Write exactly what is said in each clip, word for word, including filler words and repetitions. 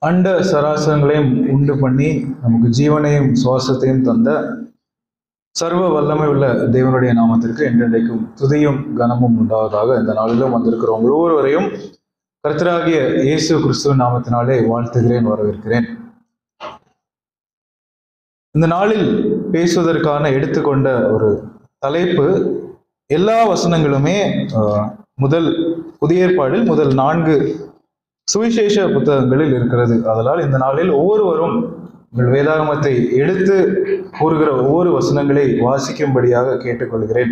அண்ட சராசரங்களையும் உண்டு பண்ணி நமக்கு ஜீவனையும் சுவாசத்தையும் தந்த சர்வ வல்லமை உள்ள தேவனுடைய நாமத்திற்கு என்றென்றைக்கும் துதியும் கனமும் உண்டாவதாக இந்த நாளிலும் வந்திருக்கிறோம் ஒவ்வொருவரையும் கர்த்தராகிய இயேசு கிறிஸ்துவின் நாமத்தினாலே வாழ்த்துகிறேன், வரவேற்கிறேன். இந்த நாளில் பேசுவதற்கான எடுத்துக்கொண்ட ஒரு தலைப்பு, எல்லா வசனங்களுமே முதல் புதிய ஏற்பாடில் முதல் நான்கு சுவிசேஷ புத்தகங்களில் இருக்கிறது. அதனால் இந்த நாளில் ஒவ்வொருவரும் உங்கள் வேதாகமத்தை எடுத்து கூறுகிற ஒவ்வொரு வசனங்களை வாசிக்கும்படியாக கேட்டுக்கொள்கிறேன்.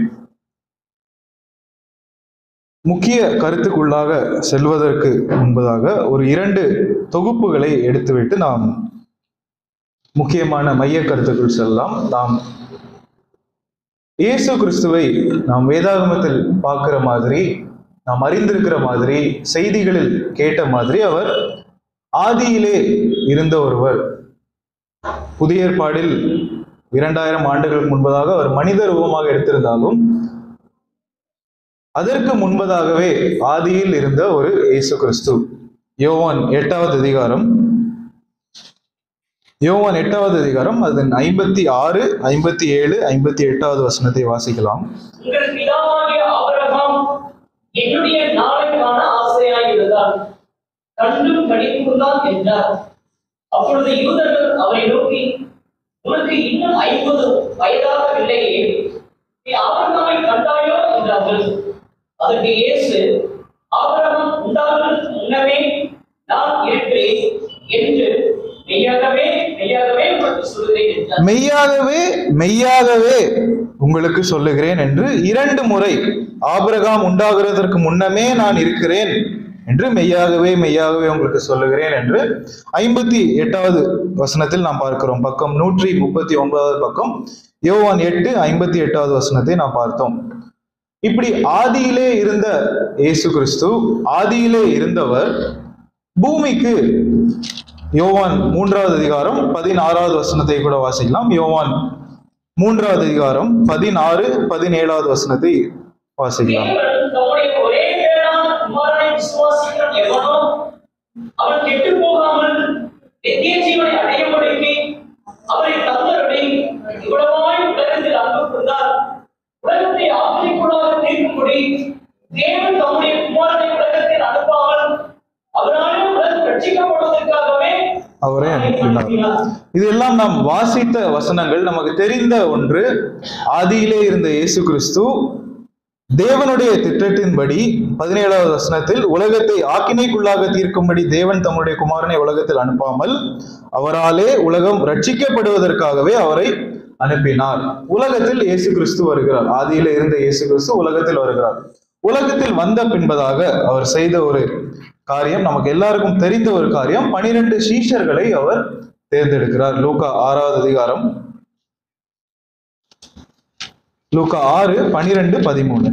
முக்கிய கருத்துக்குள்ளாக செல்வதற்கு முன்பதாக ஒரு இரண்டு தொகுப்புகளை எடுத்துவிட்டு நாம் முக்கியமான மைய கருத்துக்குள் செல்லலாம். நாம் இயேசு கிறிஸ்துவை நாம் வேதாகமத்தில் பார்க்கிற மாதிரி, நாம் அறிந்திருக்கிற மாதிரி, செய்திகளில் கேட்ட மாதிரி அவர் ஆதியிலே இருந்த ஒருவர். புதிய ஏற்பாடில் இரண்டாயிரம் ஆண்டுகளுக்கு முன்பதாக அவர் மனித ரூபமாக எடுத்திருந்தாலும் அதற்கு முன்பதாகவே ஆதியில் இருந்த ஒரு இயேசு கிறிஸ்து. யோவான் எட்டாவது அதிகாரம் யோவான் எட்டாவது அதிகாரம் அதன் ஐம்பத்தி ஆறு ஐம்பத்தி ஏழு ஐம்பத்தி எட்டாவது வசனத்தை வாசிக்கலாம். உங்கள் பிதாவாகிய ஆபிரகாம் என்னுடைய நாளை காண ஆசையாயிருந்தார், கண்டும் கடிந்துதான் என்றார். அப்பொழுது யூதர்கள் அவரை நோக்கி, உனக்கு இன்னும் ஐம்பது வயதாகவில்லையே, நீ ஆபிரகாமை கண்டாயோ என்றார்கள். அதற்கு இயேசு, ஆபிரகாம் உண்டாவதற்கு முன்னமே நான் இருக்கிறேன் என்று மெய்யாகவே மெய்யாகவே உங்களுக்கு சொல்லுகிறேன் என்றார். மெய்யாகவே மெய்யாகவே உங்களுக்கு சொல்லுகிறேன் என்று இரண்டு முறை, ஆபிரகாம் உண்டாகிறதற்கு முன்னமே நான் இருக்கிறேன் என்று மெய்யாகவே மெய்யாகவே உங்களுக்கு சொல்லுகிறேன் என்று ஐம்பத்தி எட்டாவது வசனத்தில் நாம் பார்க்கிறோம். பக்கம் நூற்றி முப்பத்தி ஒன்பதாவது பக்கம், யோவான் எட்டு ஐம்பத்தி எட்டாவது வசனத்தை நாம் பார்த்தோம். இப்படி ஆதியிலே இருந்த இயேசு கிறிஸ்து, ஆதியிலே இருந்தவர் பூமிக்கு, யோவான் மூன்றாவது அதிகாரம் பதினாறாவது வசனத்தை கூட வாசிக்கலாம். யோவான் மூன்றாவது அதிகாரம் பதினாறு பதினேழாவது வசனத்தை வாசிக்கலாம். அவன் கெட்டு போகாமல் நித்திய ஜீவனை அடையும்படிக்கு அவரை தந்தருளி இவ்வளவாய் உலகத்தில் அன்பு கொண்டார். உலகத்தை ஆக்கினைக்குள்ளாக தீர்க்கும்படி தேவன் தம்முடைய குமாரனை உலகத்தில் அனுப்பாமல் அவராலே உலகம் ரட்சிக்கப்படுவதற்காகவே அவரே அனுப்பினார். இதெல்லாம் நாம் வாசித்த வசனங்கள், நமக்கு தெரிந்த ஒன்று. ஆதியிலே இருந்த இயேசு கிறிஸ்து தேவனுடைய திட்டத்தின்படி பதினேழாவது வசனத்தில் உலகத்தை ஆக்கினைக்குள்ளாக தீர்க்கும்படி தேவன் தம்முடைய குமாரனை உலகத்தில் அனுப்பாமல் அவராலே உலகம் ரட்சிக்கப்படுவதற்காகவே அவரை அனுப்பினார். உலகத்தில் இயேசு கிறிஸ்து வருகிறார். ஆதியில இருந்த இயேசு கிறிஸ்து உலகத்தில் வருகிறார். உலகத்தில் வந்த பின்பதாக அவர் செய்த ஒரு காரியம், நமக்கு எல்லாருக்கும் தெரிந்த ஒரு காரியம், பனிரெண்டு சீஷர்களை அவர் தேர்ந்தெடுக்கிறார். லூக்கா ஆறாவது அதிகாரம், லூக்கா ஆறு பனிரெண்டு பதிமூணு.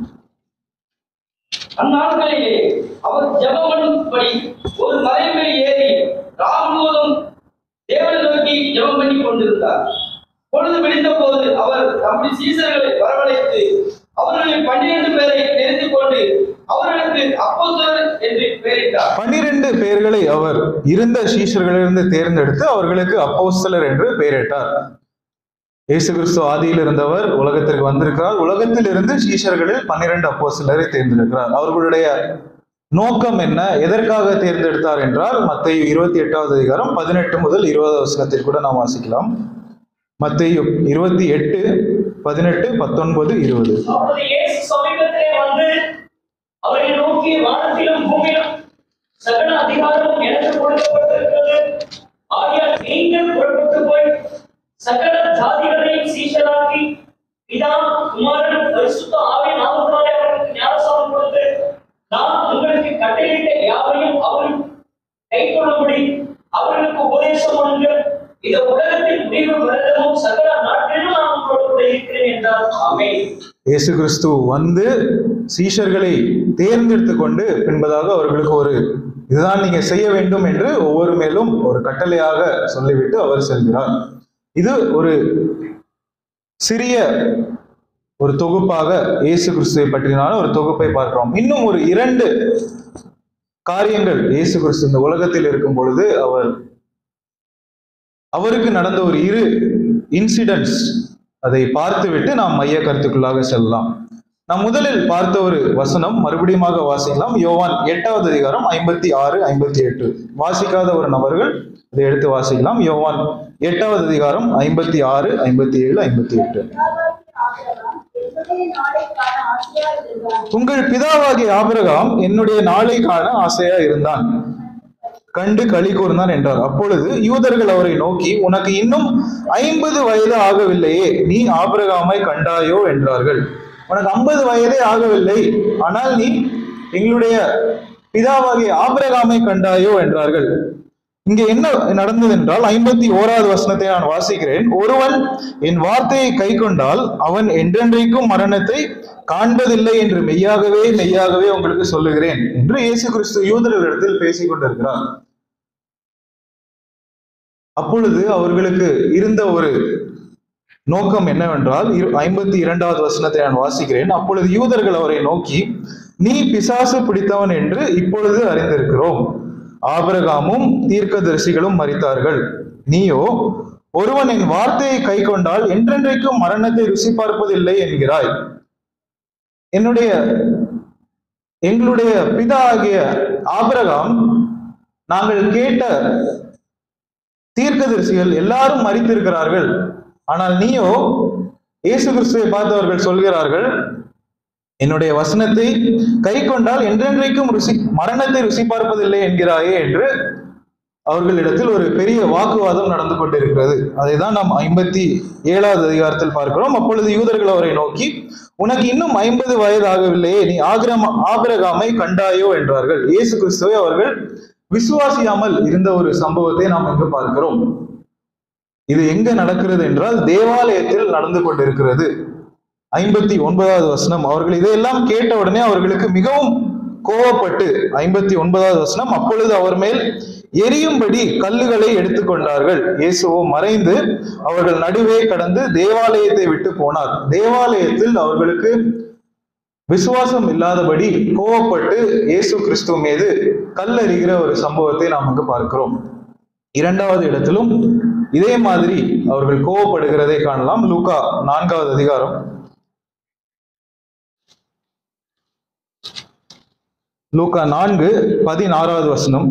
அந்நாட்களிலே அவர் ஜெபம் பண்ணும்படி ஒரு மலை மேல் ஏறி ராம் முழுவதும் தேவனை நோக்கி ஜெபம் பண்ணி கொண்டிருந்தார். பொழுது விடிந்த போது அவர் தம்முடைய சீசர்களை வரவழைத்து அவர்களில் பன்னிரண்டு பேரை தெரிந்து கொண்டு அவர்களுக்கு அப்போஸ்தலர் என்று பெயரிட்டார். பன்னிரண்டு பேர்களை அவர் இருந்த சீஷர்களிலிருந்து தேர்ந்தெடுத்து அவர்களுக்கு அப்போஸ்தலர் என்று பெயரிட்டார். இயேசு கிறிஸ்து ஆதியில் இருந்தவர், உலகத்திற்கு வந்திருக்கிறார். உலகத்தில் இருந்து சீஷர்களில் பன்னிரண்டு அப்போஸ்தலரை தேர்ந்தெடுக்கிறார். அவர்களுடைய நோக்கம் என்ன, எதற்காக தேர்ந்தெடுத்தார் என்றால் மத்தேயு இருபத்தி எட்டாவது அதிகாரம் பதினெட்டு முதல் இருபது வசனத்தில் கூட நாம் வாசிக்கலாம். மத்தேயு இருபத்தி எட்டு பதினெட்டு பத்தொன்பது இருபது. இயேசு சமீபத்திலே வந்து அவரை நோக்கி, வானத்திலும் பூமியிலும் சகல அதிகாரமும் எனக்கு கொடுக்கப்பட்டிருக்கிறது. ஆகையால் நீங்கள் புறப்பட்டு போய் சகல ஜாதிகளையும் சீஷராக்கி பிதா குமாரன் பரிசுத்த ஆவியின் நாமத்தினாலே அவர்களுக்கு ஞானஸ்நானம் கொடுத்து நான் உங்களுக்கு கட்டளையிட்ட யாவையும் அவர்கள் கைக்கொள்ளும்படி அவர்களுக்கு உபதேசம் பண்ணுங்கள். இந்த உலகத்தின் முடிவு வருடமும் சகல நாட்டிலும் நான் உங்களோடு கூட இருக்கிறேன் என்றார். ஆமென். இயேசு கிறிஸ்து வந்து சீஷர்களை தேர்ந்தெடுத்து கொண்டு பின்பதாக அவர்களுக்கு ஒரு இதுதான் நீங்க செய்ய வேண்டும் என்று ஒவ்வொரு மேலும் ஒரு கட்டளையாக சொல்லிவிட்டு அவர் செல்கிறார். இது ஒரு சிறிய ஒரு தொகுப்பாக இயேசு கிறிஸ்துவை பற்றினாலும் ஒரு தொகுப்பை பார்க்கிறோம். இன்னும் ஒரு இரண்டு காரியங்கள் இயேசு கிறிஸ்து இந்த உலகத்தில் இருக்கும் பொழுது அவர் அவருக்கு நடந்த ஒரு இரு இன்சிடென்ட்ஸ் அதை பார்த்துவிட்டு நாம் மைய கருத்துக்குள்ளாக செல்லலாம். நாம் முதலில் பார்த்த ஒரு வசனம் மறுபடியும் வாசிக்கலாம். யோவான் எட்டாவது அதிகாரம் ஐம்பத்தி ஆறு ஐம்பத்தி எட்டு. வாசிக்காத ஒரு நபர்கள் இதை எடுத்து வாசிக்கலாம். யோவான் எட்டாவது அதிகாரம் ஐம்பத்தி ஆறு ஐம்பத்தி ஏழு ஐம்பத்தி எட்டு. உங்கள் பிதாவாகிய ஆபிரகாம் என்னுடைய நாளை காண ஆசையா இருந்தான், கண்டு களி கூர்ந்தான் என்றார். அப்பொழுது யூதர்கள் அவரை நோக்கி, உனக்கு இன்னும் ஐம்பது வயது ஆகவில்லையே, நீ ஆபிரகாமை கண்டாயோ என்றார்கள். உனக்கு ஐம்பது வயதே ஆகவில்லை, ஆனால் நீ எங்களுடைய பிதாவாகிய ஆபிரகாமை கண்டாயோ என்றார்கள். இங்கே என்ன நடந்தது என்றால், ஐம்பத்தி ஓராவது வசனத்தை நான் வாசிக்கிறேன். ஒருவன் என் வார்த்தையை கை கொண்டால் அவன் என்றென்றைக்கும் மரணத்தை காண்பதில்லை என்று மெய்யாகவே மெய்யாகவே உங்களுக்கு சொல்லுகிறேன் என்று இயேசு கிறிஸ்து யூதர்களிடத்தில் பேசிக் கொண்டிருக்கிறார். அப்பொழுது அவர்களுக்கு இருந்த ஒரு நோக்கம் என்னவென்றால், ஐம்பத்தி இரண்டாவது வசனத்தை நான் வாசிக்கிறேன். அப்பொழுது யூதர்கள் அவரை நோக்கி, நீ பிசாசு பிடித்தவன் என்று இப்பொழுது அறிந்திருக்கிறோம். ஆபிரகாமும் தீர்க்கதரிசிகளும் மரித்தார்கள், நீயோ ஒருவன் என் வார்த்தையை கை கொண்டால் என்றென்றைக்கும் மரணத்தை ருசி பார்ப்பதில்லை என்கிறாய். என்னுடைய எங்களுடைய பிதா ஆகிய ஆபிரகாம், நாங்கள் கேட்ட தீர்க்கதரிசிகள் எல்லாரும் மரித்திருக்கிறார்கள், ஆனால் நீயோ, இயேசு கிறிஸ்துவை பார்த்தவர்கள் சொல்கிறார்கள், என்னுடைய வசனத்தை கை கொண்டால் என்றென்றைக்கும் ருசி மரணத்தை ருசி பார்ப்பதில்லை என்கிறாயே என்று அவர்களிடத்தில் ஒரு பெரிய வாக்குவாதம் நடந்து கொண்டிருக்கிறது. அதை தான் நாம் ஐம்பத்தி ஏழாவது அதிகாரத்தில் பார்க்கிறோம். அப்பொழுது யூதர்கள் அவரை நோக்கி, உனக்கு இன்னும் ஐம்பது வயது ஆகவில்லையே, நீ ஆகிரம ஆபிரகாமை கண்டாயோ என்றார்கள். இயேசு கிறிஸ்துவை அவர்கள் விசுவாசியாமல் இருந்த ஒரு சம்பவத்தை நாம் இங்கு பார்க்கிறோம். இது எங்க நடக்கிறது என்றால், தேவாலயத்தில் நடந்து கொண்டிருக்கிறது. ஐம்பத்தி ஒன்பதாவது வசனம், அவர்கள் இதையெல்லாம் கேட்ட உடனே அவர்களுக்கு மிகவும் கோபப்பட்டு, ஐம்பத்தி ஒன்பதாவது வசனம், அப்பொழுது அவர் மேல் எரியும்படி கல்லுகளை எடுத்துக்கொண்டார்கள். இயேசுவோ மறைந்து அவர்கள் நடுவே கடந்து தேவாலயத்தை விட்டு போனார். தேவாலயத்தில் அவர்களுக்கு விசுவாசம் இல்லாதபடி கோபப்பட்டு இயேசு கிறிஸ்து மீது கல்லெறிகிற ஒரு சம்பவத்தை நாம் அங்கு பார்க்கிறோம். இரண்டாவது இடத்திலும் இதே மாதிரி அவர்கள் கோபப்படுகிறதை காணலாம். லூக்கா நான்காவது அதிகாரம், லூக்கா நான்கு பதினாறாவது வசனம்.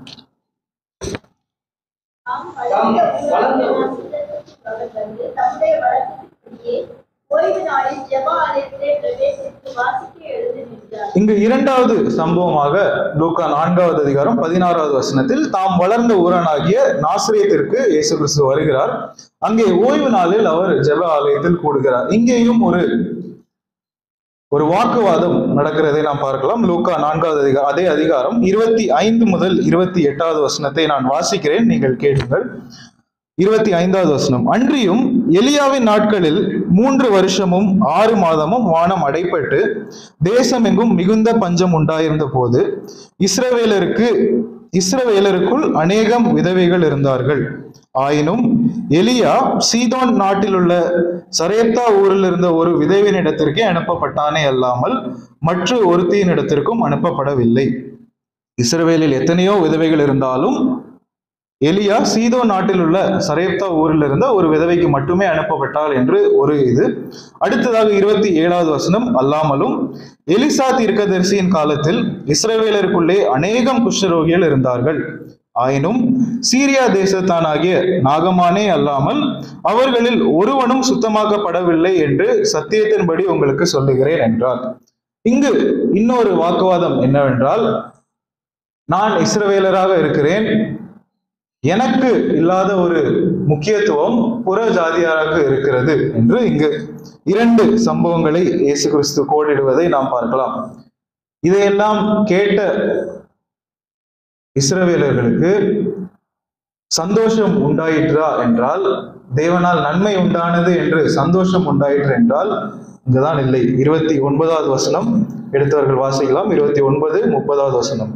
இங்கு இரண்டாவது சம்பவமாக லூக்கா நான்காவது அதிகாரம் பதினாறாவது வசனத்தில், தாம் வளர்ந்த ஊரானாகிய நாசரேத்திற்கு இயேசு கிறிஸ்து வருகிறார். அங்கே ஓய்வு நாளில் அவர் ஜெப ஆலயத்தில் கூடுகிறார். இங்கேயும் ஒரு ஒரு வாக்குவாதம் நடக்கிறதை நாம் பார்க்கலாம். லூக்கா நான்காவது அதிகாரம், அதே அதிகாரம் இருபத்தி ஐந்து முதல் இருபத்தி எட்டாவது வசனத்தை நான் வாசிக்கிறேன், நீங்கள் கேளுங்கள். இருபத்தி ஐந்தாவது வசனம், அன்றியும் எலியாவின் நாட்களில் மூன்று வருஷமும் ஆறு மாதமும் வானம் அடைப்பட்டு தேசம் எங்கும் மிகுந்த பஞ்சம் உண்டாயிருந்த போது இஸ்ரவேலருக்கு இஸ்ரவேலருக்குள் அநேகம் விதவைகள் இருந்தார்கள். ஆயினும் எலியா சீதோன் நாட்டில் உள்ள சரேப்தா ஊரில் இருந்த ஒரு விதவையினிடத்திற்கே அனுப்பப்பட்டானே அல்லாமல் மற்ற ஒருத்தியினிடத்திற்கும் அனுப்பப்படவில்லை. இஸ்ரவேலில் எத்தனையோ விதவைகள் இருந்தாலும் எலியா சீதோ நாட்டில் உள்ள சரேப்தா ஊரில் இருந்த ஒரு விதவைக்கு மட்டுமே அனுப்பப்பட்டாள் என்று ஒரு இது. அடுத்ததாக இருபத்தி ஏழாவது வசனம், அல்லாமலும் எலிசா தீர்க்கதரிசியின் காலத்தில் இஸ்ரவேலருக்குள்ளே அநேகம் குஷ்டரோகிகள் இருந்தார்கள். ஆயினும் சீரியா தேசத்தானாகிய நாகமானே அல்லாமல் அவர்களில் ஒருவனும் சுத்தமாக்கப்படவில்லை என்று சத்தியத்தின்படி உங்களுக்கு சொல்லுகிறேன் என்றார். இங்கு இன்னொரு வாக்குவாதம் என்னவென்றால், நான் இஸ்ரவேலராக இருக்கிறேன், எனக்கு இல்லாத ஒரு முக்கியத்துவம் புற ஜாதியாராக இருக்கிறது என்று இங்கு இரண்டு சம்பவங்களை இயேசு கிறிஸ்து கோடிடுவதை நாம் பார்க்கலாம். இதையெல்லாம் கேட்ட இஸ்ரவேலர்களுக்கு சந்தோஷம் உண்டாயிற்றா என்றால், தேவனால் நன்மை உண்டானது என்று சந்தோஷம் உண்டாயிற்று என்றால் இங்குதான் இல்லை. இருபத்தி ஒன்பதாவது வசனம் எடுத்தவர்கள் வாசிக்கலாம். இருபத்தி ஒன்பது முப்பதாவது வசனம்,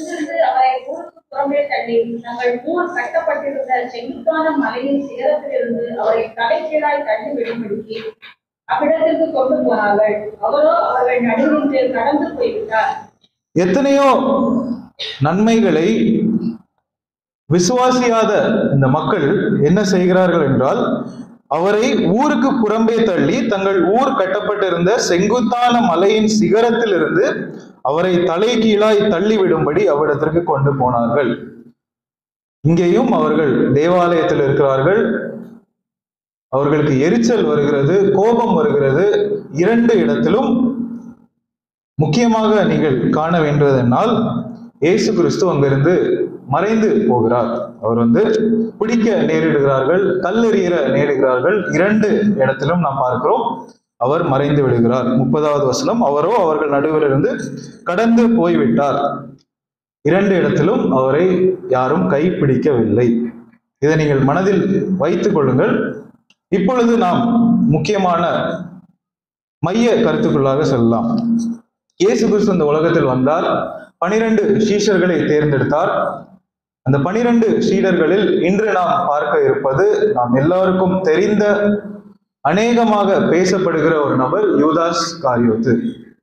தங்கள் ஊர் கட்டப்பட்டிருந்த செங்குத்தான மலையின் சிகரத்திலிருந்து அவரை தலைகீழாய் தள்ளி விடும்படிக்கு அவ்விடத்திற்கு கொண்டு போனார்கள். அவரோ அவர்கள் நடுவின்றி கடந்து போய்விட்டார். எத்தனையோ நன்மைகளை விசுவாசியாத இந்த மக்கள் என்ன செய்கிறார்கள் என்றால், அவரை ஊருக்கு புறம்பே தள்ளி தங்கள் ஊர் கட்டப்பட்டிருந்த செங்குத்தான மலையின் சிகரத்தில் இருந்து அவரை தலைகீழாய் தள்ளிவிடும்படி அவ்விடத்திற்கு கொண்டு போனார்கள். இங்கேயும் அவர்கள் தேவாலயத்தில் இருக்கிறார்கள். அவர்களுக்கு எரிச்சல் வருகிறது, கோபம் வருகிறது. இரண்டு இடத்திலும் முக்கியமாக நீங்கள் காண வேண்டுவதென்றால், இயேசு கிறிஸ்து அங்கிருந்து மறைந்து போகிறார். அவர் வந்து பிடிக்க நேரிடுகிறார்கள், கல்லெறிய நேரிடுகிறார்கள். இரண்டு இடத்திலும் நாம் பார்க்கிறோம் அவர் மறைந்து விடுகிறார். முப்பதாவது வசனம், அவரோ அவர்கள் நடுவில் இருந்து கடந்து போய்விட்டார். இரண்டு இடத்திலும் அவரை யாரும் கைப்பிடிக்கவில்லை. இதை நீங்கள் மனதில் வைத்துக் கொள்ளுங்கள். இப்பொழுது நாம் முக்கியமான மைய கருத்துக்குள்ளாக செல்லலாம். இயேசு கிறிஸ்து இந்த உலகத்தில் வந்தார், பனிரெண்டு சீஷர்களை தேர்ந்தெடுத்தார். அந்த பனிரெண்டு சீடர்களில் இன்று நாம் பார்க்க இருப்பது நாம் எல்லாருக்கும் தெரிந்த அநேகமாக பேசப்படுகிற ஒரு நபர் யூதாஸ் காரியோத்து.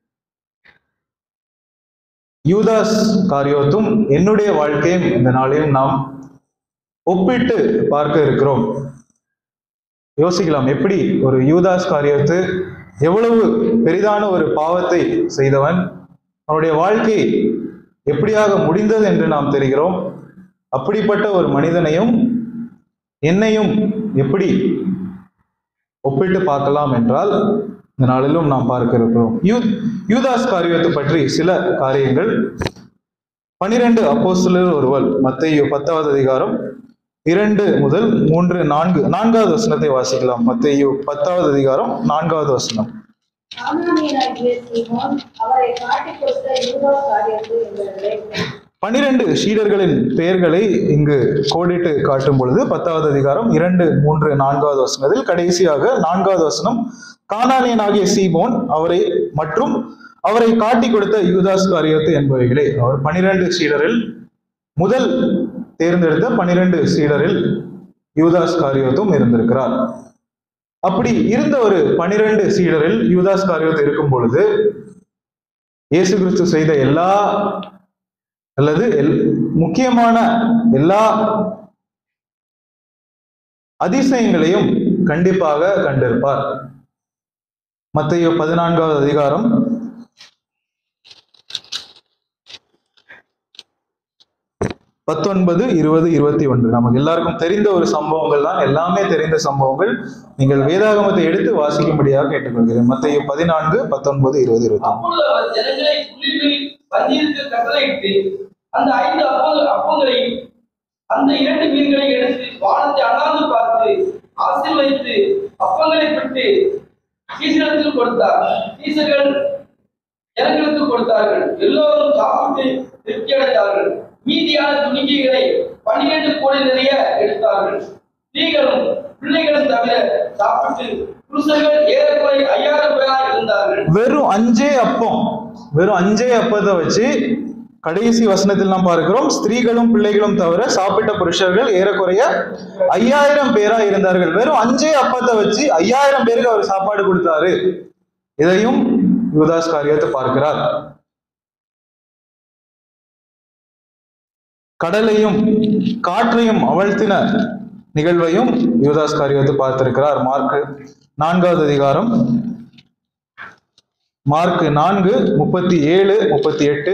யூதாஸ் காரியோத்தும் என்னுடைய வாழ்க்கையும் இந்த நாளையும் நாம் ஒப்பிட்டு பார்க்க இருக்கிறோம். யோசிக்கலாம், எப்படி ஒரு யூதாஸ் காரியோத்து எவ்வளவு பெரிதான ஒரு பாவத்தை செய்தவன், அவனுடைய வாழ்க்கை எப்படியாக முடிந்தது என்று நாம் தெரிகிறோம். அப்படிப்பட்ட ஒரு மனிதனையும் என்னையும் எப்படி ஒப்பிட்டு பார்க்கலாம் என்றால் இந்த நாளிலும் நாம் பார்க்க இருக்கிறோம். யூ யூதாஸ் காரியத்தை பற்றி சில காரியங்கள். பனிரெண்டு அப்போஸ்தலர் ஒருவர், மத்தேயு பத்தாவது அதிகாரம் இரண்டு முதல் மூன்று நான்கு நான்காவது வசனத்தை வாசிக்கலாம். மத்தேயு பத்தாவது அதிகாரம் நான்காவது வசனம். பனிரெண்டு சீடர்களின் பெயர்களை இங்கு கோடிட்டு காட்டும் பொழுது பத்தாவது அதிகாரம் இரண்டு மூன்று நான்காவது வசனத்தில் கடைசியாக நான்காவது வசனம், கானானியனாகிய சீமோன் அவரை மற்றும் அவரை காட்டி கொடுத்த யூதாஸ் காரியோத்து என்பவைகளே. அவர் பனிரெண்டு சீடரில் முதல் தேர்ந்தெடுத்த பனிரெண்டு சீடரில் யூதாஸ் காரியோத்தும் இருந்திருக்கிறார். அப்படி இருந்த ஒரு பனிரெண்டு சீடரில் யூதாஸ் காரியோத்து இருக்கும் பொழுது இயேசு கிறிஸ்து செய்த எல்லா அல்லது முக்கியமான எல்லா அதிசயங்களையும் கண்டிப்பாக கண்டிருப்பார். மத்தேயு பதினான்காவது அதிகாரம் பத்தொன்பது இருபது இருபத்தி ஒன்று நமக்கு எல்லாருக்கும் தெரிந்த ஒரு சம்பவங்கள் தான், எல்லாமே தெரிந்த சம்பவங்கள். நீங்கள் வேதாகமத்தை எடுத்து வாசிக்கும்படியாக கேட்டுக்கொள்கிறேன். மத்தேயு பதினான்கு பத்தொன்பது இருபது இருபத்தி அந்த ஐந்து அப்பங்களையும் அந்த இரண்டு மீன்களை எடுத்து வானத்தை அண்ணாந்து பார்த்து ஆசீர்வதித்து அப்பங்களை விட்டு சீசர்களுக்கு கொடுத்தார். சீசர்கள் ஜனங்களுக்கு கொடுத்தார்கள். எல்லோரும் சாப்பிட்டு திருப்தி அடைந்தார்கள். மீதியான துணிக்கைகளை பன்னிரண்டு கோடி நிறைய எடுத்தார்கள். ஸ்திரீகளும் பிள்ளைகளும் தவிர சாப்பிட்டு புருஷர்கள் ஏறக்குறை ஐயாயிரம் பேராக இருந்தார்கள். வெறும் அஞ்சே அப்பம் வெறும் அஞ்சே அப்பத்தை வச்சு கடைசி வசனத்தில் நாம் பார்க்கிறோம், ஸ்திரீகளும் பிள்ளைகளும் தவிர சாப்பிட்ட புருஷர்கள் ஏறக்குறைய ஐயாயிரம் பேரா இருந்தார்கள். வெறும் அஞ்சே அப்பத்தை வச்சு ஐயாயிரம் பேருக்கு அவர் சாப்பாடு கொடுத்தாரு. இதையும் யூதாஸ் காரியத்தை பார்க்கிறார். கடலையும் காற்றையும் அவிழ்த்தின நிகழ்வையும் யூதாஸ் காரியத்தை பார்த்திருக்கிறார். மார்க்கு நான்காவது அதிகாரம் மார்க்கு நான்கு முப்பத்தி ஏழு முப்பத்தி எட்டு.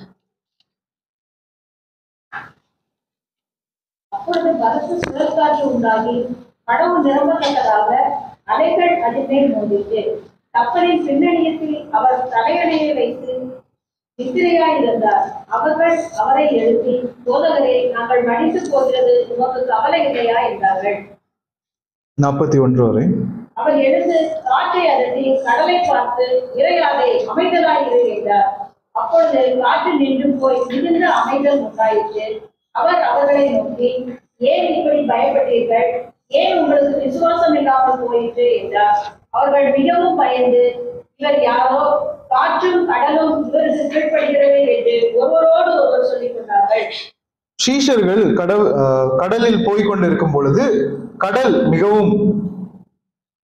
அப்பொழுது பலத்த சுழற்காற்று உண்டாகி படகு நிரம்பத்தக்கதாக அலைகள் அதிர்மேல் மோதிட்டு, கப்பலின் பின்னணியத்தில் அவர் தலையணையை வைத்து நித்திரையாய் இருந்தார். அவர்கள் அவரை எழுப்பி, போதகரே, நாங்கள் மடித்து போகிறது, உமக்கு கவலை இல்லையா என்றார்கள். நாற்பத்தி ஒன்று வரை. அவர் எழுந்து காற்றை அதட்டி கடலை பார்த்து, இறையாதே, அமைதலாய் இரு என்றார். அப்பொழுது காற்று நின்று போய் மிகுந்த அமைதல் உண்டாயிற்று. அவர் அவர்களை நோக்கி, ஏன் இப்படி பயப்பட்டீர்கள்? ஏன் உங்களுக்கு விசுவாசம் இல்லாமல் போயிற்று என்றார். அவர்கள் மிகவும் பயந்து, இவர் யாரோ, காற்றும் கடலும் இவருக்கு கீழ்ப்படுகிறது என்று ஒருவரோடு ஒருவர் சொல்லிக் கொண்டார்கள். சீஷர்கள் கடல் கடலில் போய்கொண்டிருக்கும் பொழுது கடல் மிகவும்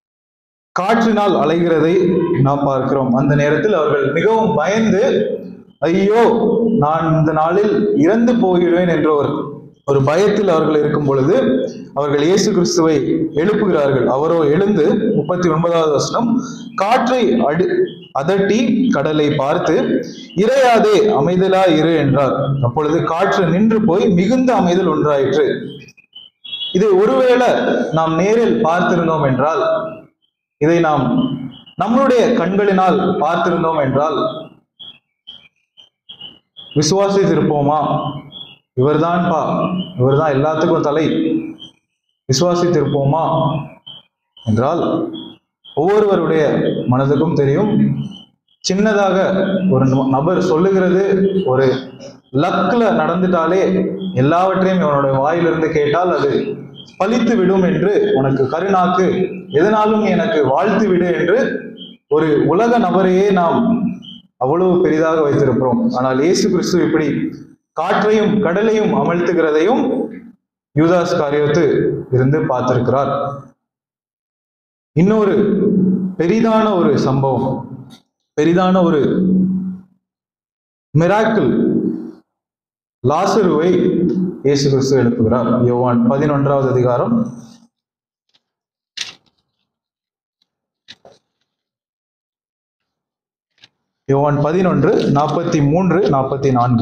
காற்றினால் அலைகிறதை நாம் பார்க்கிறோம். அந்த நேரத்தில் அவர்கள் மிகவும் பயந்து ஐயோ நான் இந்த நாளில் இறந்து போகிறேன் என்ற ஒரு ஒரு பயத்தில் அவர்கள் இருக்கும் பொழுது அவர்கள் இயேசு கிறிஸ்துவை எழுப்புகிறார்கள். அவரோ எழுந்து, முப்பத்தி ஒன்பதாவது வசனம், காற்றை அடு அதட்டி கடலை பார்த்து, இறையாதே அமைதலா இரு என்றார். அப்பொழுது காற்று நின்று போய் மிகுந்த அமைதல் ஒன்றாயிற்று. இது ஒருவேளை நாம் நேரில் பார்த்திருந்தோம் என்றால், இதை நாம் நம்மளுடைய கண்களினால் பார்த்திருந்தோம் என்றால் விசுவாசித்திருப்போமா? இவர்தான் பா இவர்தான் எல்லாத்துக்கும் தலை, விசுவாசித்திருப்போமா என்றால் ஒவ்வொருவருடைய மனதுக்கும் தெரியும். சின்னதாக ஒரு நபர் சொல்லுகிறது, ஒரு லக்ல நடந்துட்டாலே எல்லாவற்றையும் இவனுடைய வாயிலிருந்து கேட்டால் அது பலித்து விடும் என்று, உனக்கு கருநாக்கு எதனாலும் எனக்கு வாழ்த்து விடு என்று ஒரு உலக நபரையே நாம் அவ்வளவு பெரிதாக வைத்திருக்கிறோம். ஆனால் இயேசு கிறிஸ்து இப்படி காற்றையும் கடலையும் அமழ்த்துகிறதையும் யூதாஸ் காரியோத்து இருந்து பார்த்திருக்கிறார். இன்னொரு பெரிதான ஒரு சம்பவம், பெரிதான ஒரு மிராக்கிள், லாசருவை இயேசு கிறிஸ்து எழுப்புகிறார். யோவான் பதினொன்றாவது அதிகாரம் யோவான் பதினொன்று நாற்பத்தி மூன்று நாற்பத்தி நான்கு.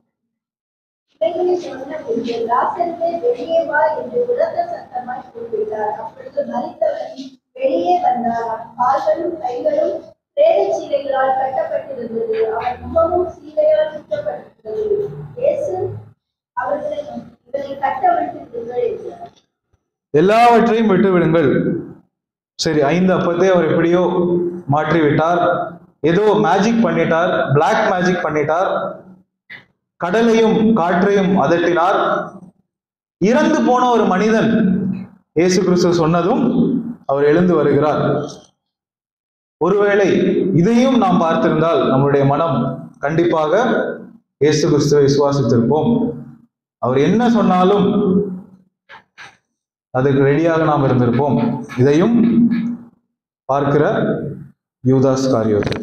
வெளியே வா என்று உரத்த சத்தமாய் கூப்பிட்டார். அப்பொழுது மரித்தவன் வெளியே வந்தார். கால்களும் கைகளும் பிரேத சீலைகளால் கட்டப்பட்டிருந்தது. அவன் முகமும் சீலையால் சுற்றப்பட்டிருந்தது. இயேசு அவர்களை இவரை கட்ட விட்டுவிடுங்கள் என்றார். எல்லாவற்றையும் விட்டு விடுங்கள். சரி, ஐந்து அப்பத்தை அவர் எப்படியோ மாற்றி விட்டார், ஏதோ மேஜிக் பண்ணிட்டார், பிளாக் மேஜிக் பண்ணிட்டார், கடலையும் காற்றையும் அதட்டினார். இறந்து போன ஒரு மனிதன் இயேசு கிறிஸ்து சொன்னதும் அவர் எழுந்து வருகிறார். ஒருவேளை இதையும் நாம் பார்த்திருந்தால் நம்முடைய மனம் கண்டிப்பாக இயேசு கிறிஸ்துவை விசுவாசித்திருப்போம். அவர் என்ன சொன்னாலும் அதுக்கு ரெடியாக நாம் இருந்திருப்போம். இதையும் பார்க்கிற யூதாஸ் காரியோத்து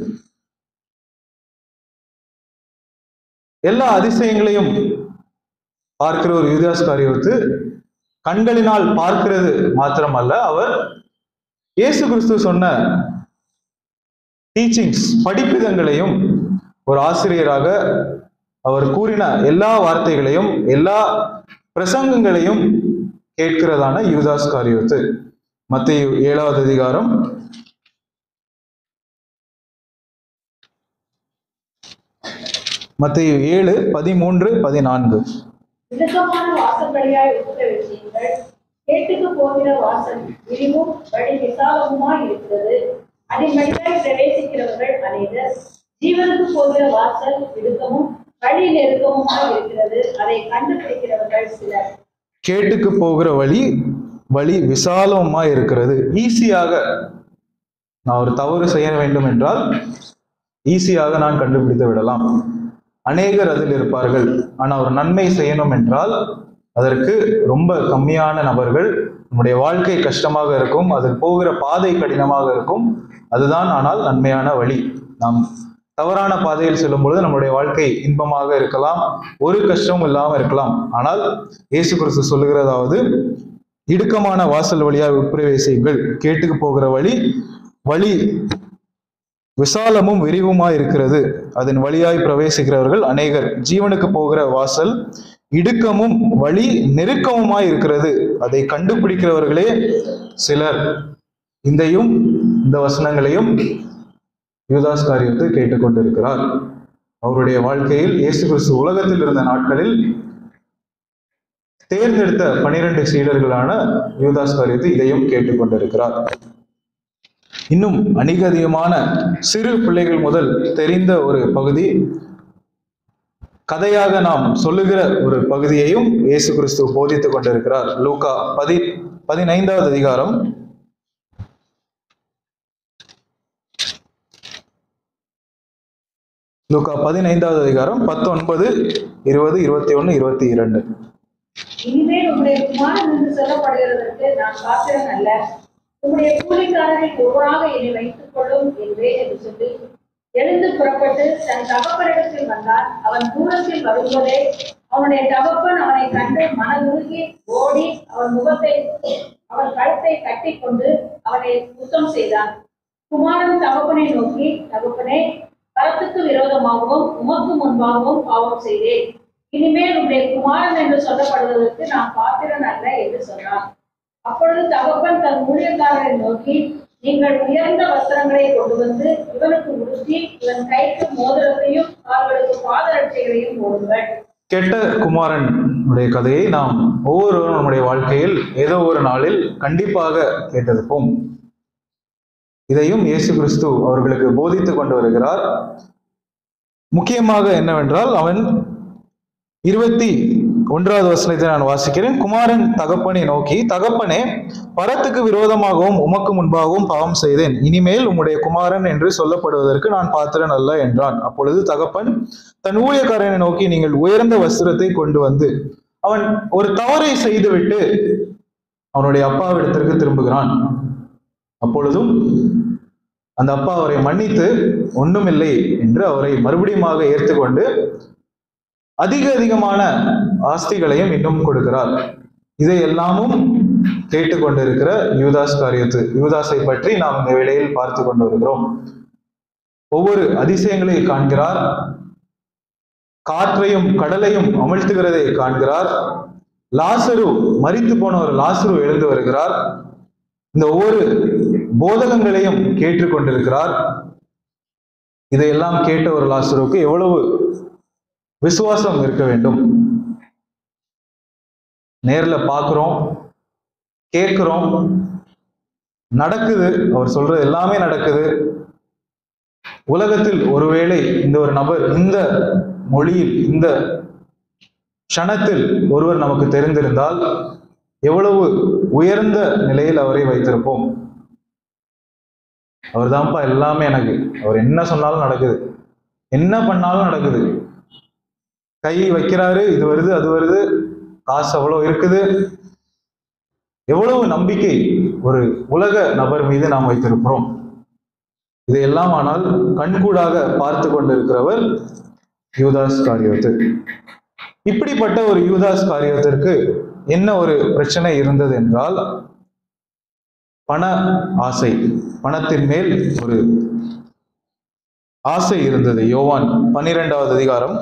எல்லா அதிசயங்களையும் பார்க்கிற ஒரு யூதாஸ் காரியோத்து கண்களினால் பார்க்கிறது மாத்திரமல்ல, அவர் இயேசு கிறிஸ்து சொன்ன டீச்சிங்ஸ், படிப்பிதங்களையும், ஒரு ஆசிரியராக அவர் கூறின எல்லா வார்த்தைகளையும், எல்லா பிரசங்கங்களையும் கேட்கிறதான யூதாஸ் காரியோத்து. மத்தேயு ஏழாவது அதிகாரம் மத்தேயு ஏழு பதிமூன்று பதினான்கு. இடுக்கமான வாசல்களையாய் உட்பிரவேசியுங்கள். கேட்டுக்கு போகிற வாசல் விரிவும் வழி விசாலமுமாய் இருக்கிறது. அதன் வழியாய் பிரவேசிக்கிறவர்கள் அநேகர். ஜீவனுக்கு போகிற வாசல் இடுக்கமும் வழி நெருக்கமுமாய் இருக்கிறது. அதை கண்டுபிடிக்கிறவர்கள் சிலர். கேட்டுக்கு போகிற வழி வழி விசாலமாய் இருக்கிறது. ஈஸியாக நான் ஒரு தவறு செய்ய வேண்டும் என்றால் ஈஸியாக நான் கண்டுபிடித்து விடலாம். அநேகர் அதில் இருப்பார்கள். ஆனால் ஒரு நன்மை செய்யணும் என்றால் அதற்கு ரொம்ப கம்மியான நபர்கள். நம்முடைய வாழ்க்கை கஷ்டமாக இருக்கும், அதில் போகிற பாதை கடினமாக இருக்கும். அதுதான் ஆனால் நன்மையான வழி. நாம் தவறான பாதையில் செல்லும் பொழுது நம்முடைய வாழ்க்கை இன்பமாக இருக்கலாம், ஒரு கஷ்டமும் இல்லாமல் இருக்கலாம். ஆனால் இயேசு கிறிஸ்து சொல்லுகிறதாவது, இடுக்கமான வாசல் வழியாக உட்பிரவேசியுங்கள். கேட்டுக்கு போகிற வழி வழி விசாலமும் விரிவுமாய் இருக்கிறது. அதன் வழியாய் பிரவேசிக்கிறவர்கள் அநேகர். ஜீவனுக்கு போகிற வாசல் இடுக்கமும் வழி நெருக்கமுமாய் இருக்கிறது. அதை கண்டுபிடிக்கிறவர்களே சிலர். இதையும் இந்த வசனங்களையும் யூதாஸ் காரியோத்து கேட்டுக்கொண்டிருக்கிறார். அவருடைய வாழ்க்கையில் இயேசு கிறிஸ்து உலகத்தில் இருந்த நாட்களில் தேர்ந்தெடுத்த பனிரெண்டு சீடர்களான யூதாஸ் காரியோத்து இதையும் கேட்டுக்கொண்டிருக்கிறார். இன்னும் அநேக அதிகமான சிறு பிள்ளைகள் முதல் தெரிந்த ஒரு பகுதி, கதையாக நாம் சொல்லுகிற ஒரு பகுதியையும் இயேசு கிறிஸ்து போதித்துக் கொண்டிருக்கிறார். லூக்கா பதி பதினைந்தாவது அதிகாரம் லூக்கா பதினைந்தாவது அதிகாரம் பத்தொன்பது இருபது இருபத்தி ஒன்னு இருபத்தி இரண்டு. இனிமேல் உங்களுடைய குமாரன் என்று சொல்லப்படுகிறதற்கு நான் பாத்திரன் அல்ல. உங்களுடைய கூலிக்காரரை ஒருவராக என்னை வைத்துக் கொள்ளும் என்பேன் என்று சொல்லி எழுந்து புறப்பட்டு தன் தகப்பனிடத்தில் வந்தான். அவன் தூரத்தில் வரும்போதே அவனுடைய தகப்பன் அவனை கண்டு மனதுருகி ஓடி அவன் முகத்தை அவன் கழுத்தை கட்டி கொண்டு அவனை சுத்தம் செய்தான். குமாரன் தகப்பனை நோக்கி, தகப்பனே, பரத்துக்கு விரோதமாகவும் உமக்கு முன்பாகவும் பாவம் செய்தேன். இனிமேல் உடைய குமாரன் என்று சொல்லப்படுவதற்கு நான் பாத்திரன் அல்ல என்று சொன்னான். அப்பொழுது தகப்பன் தன் ஊழியக்காரரை நோக்கி, நீங்கள் உயர்ந்த வஸ்திரங்களை கொண்டு வந்து இவனுக்கு உடுத்தி இவன் கைக்கு மோதிரத்தையும் கால்களுக்கு பாதரட்சைகளையும் போடுங்கள். கெட்ட குமாரன் உடைய கதையை நாம் ஒவ்வொருவரும் நம்முடைய வாழ்க்கையில் ஏதோ ஒரு நாளில் கண்டிப்பாக கேட்டிருப்போம். இதையும் இயேசு கிறிஸ்து அவர்களுக்கு போதித்து கொண்டு வருகிறார். முக்கியமாக என்னவென்றால், அவன் இருபத்தி ஒன்றாவது வசனத்தை நான் வாசிக்கிறேன். குமாரன் தகப்பனை நோக்கி, தகப்பனே, பரத்துக்கு விரோதமாகவும் உமக்கு முன்பாகவும் பாவம் செய்தேன். இனிமேல் உம்முடைய குமாரன் என்று சொல்லப்படுவதற்கு நான் பாத்திரன் அல்ல என்றான். அப்பொழுது தகப்பன் தன் ஊழியக்காரனை நோக்கி, நீங்கள் உயர்ந்த வஸ்திரத்தை கொண்டு வந்து, அவன் ஒரு தவறை செய்துவிட்டு அவனுடைய அப்பாவிடத்திற்கு திரும்புகிறான். அப்பொழுதும் அந்த அப்பா அவரை மன்னித்து ஒண்ணுமில்லை என்று அவரை மறுபடியும் ஏற்றுக்கொண்டு அதிக அதிகமான ஆஸ்திகளையும் இன்னும் கொடுக்கிறார். இதை எல்லாமும் கேட்டுக்கொண்டிருக்கிற யூதாஸ் காரியத்து யூதாஸை பற்றி நாம் இந்த வேளையில் பார்த்து கொண்டு வருகிறோம். ஒவ்வொரு அதிசயங்களை காண்கிறார். காற்றையும் கடலையும் அமிழ்த்துகிறதை காண்கிறார். லாசரு, மரித்து போன ஒரு லாசரு எழுந்து வருகிறார். இந்த ஒவ்வொரு போதகங்களையும் கேட்டுக்கொண்டிருக்கிறார். இதையெல்லாம் கேட்ட ஒரு லாசருக்கு எவ்வளவு விசுவாசம் இருக்க வேண்டும். நேர்ல பார்க்கிறோம், கேட்கிறோம், நடக்குது, அவர் சொல்றது எல்லாமே நடக்குது. உலகத்தில் ஒருவேளை இந்த ஒரு நபர் இந்த மொழியில் இந்த க்ஷணத்தில் ஒருவர் நமக்கு தெரிந்திருந்தால் எவ்வளவு உயர்ந்த நிலையில் அவரை வைத்திருப்போம். அவர் தான்ப்பா எல்லாமே எனக்கு, அவர் என்ன சொன்னாலும் நடக்குது, என்ன பண்ணாலும் நடக்குது, கை வைக்கிறாரு, இது வருது அது வருது, காசு அவ்வளவு இருக்குது. எவ்வளவு நம்பிக்கை ஒரு உலக நபர் மீது நாம் வைத்திருக்கிறோம். இதையெல்லாம் ஆனால் கண்கூடாக பார்த்து கொண்டிருக்கிறவர் யூதாஸ் காரியோத்து. இப்படிப்பட்ட ஒரு யூதாஸ் காரியோத்திற்கு என்ன ஒரு பிரச்சனை இருந்தது என்றால், பண ஆசை, பணத்தின் மேல் ஒரு ஆசை இருந்தது. யோவான் பன்னிரெண்டாவது அதிகாரம்